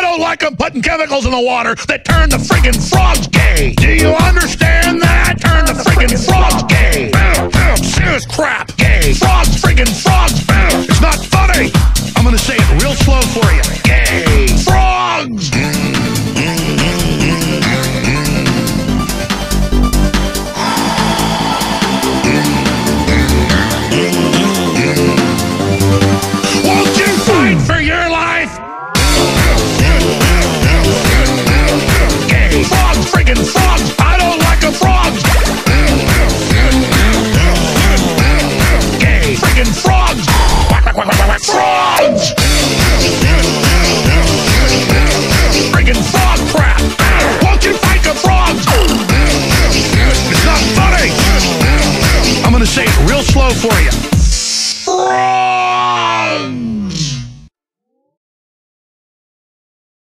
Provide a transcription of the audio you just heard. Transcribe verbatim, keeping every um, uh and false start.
don't like them putting chemicals in the water that turn the friggin' frogs gay. Do you understand that? Turn the friggin' frogs gay. Serious crap. Gay. Frogs, friggin' frogs. It's not funny. I'm gonna say it real slow for you.